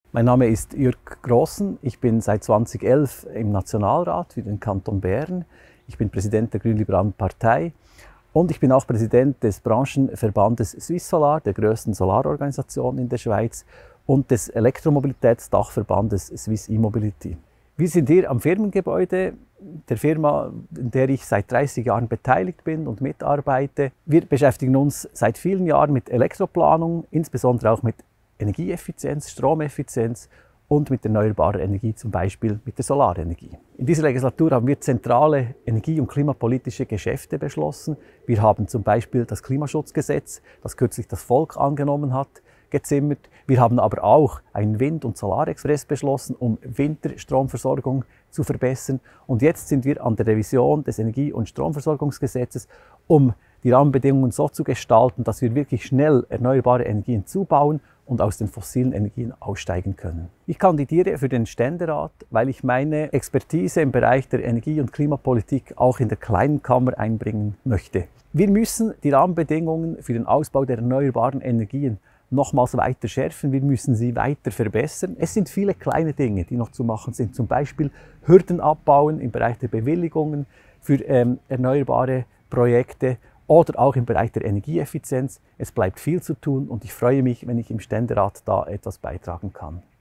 Mein Name ist Jürg Grossen. Ich bin seit 2011 im Nationalrat für den Kanton Bern. Ich bin Präsident der Grünliberalen Partei und ich bin auch Präsident des Branchenverbandes Swissolar, der größten Solarorganisation in der Schweiz, und des Elektromobilitätsdachverbandes Swiss E-Mobility. Wir sind hier am Firmengebäude der Firma, in der ich seit 30 Jahren beteiligt bin und mitarbeite. Wir beschäftigen uns seit vielen Jahren mit Elektroplanung, insbesondere auch mit Energieeffizienz, Stromeffizienz und mit erneuerbarer Energie, zum Beispiel mit der Solarenergie. In dieser Legislatur haben wir zentrale energie- und klimapolitische Geschäfte beschlossen. Wir haben zum Beispiel das Klimaschutzgesetz, das kürzlich das Volk angenommen hat, gezimmert. Wir haben aber auch einen Wind- und Solarexpress beschlossen, um Winterstromversorgung zu verbessern. Und jetzt sind wir an der Revision des Energie- und Stromversorgungsgesetzes, um die Rahmenbedingungen so zu gestalten, dass wir wirklich schnell erneuerbare Energien zubauen und aus den fossilen Energien aussteigen können. Ich kandidiere für den Ständerat, weil ich meine Expertise im Bereich der Energie- und Klimapolitik auch in der kleinen Kammer einbringen möchte. Wir müssen die Rahmenbedingungen für den Ausbau der erneuerbaren Energien nochmals weiter schärfen, wir müssen sie weiter verbessern. Es sind viele kleine Dinge, die noch zu machen sind, zum Beispiel Hürden abbauen im Bereich der Bewilligungen für erneuerbare Projekte oder auch im Bereich der Energieeffizienz. Es bleibt viel zu tun und ich freue mich, wenn ich im Ständerat da etwas beitragen kann.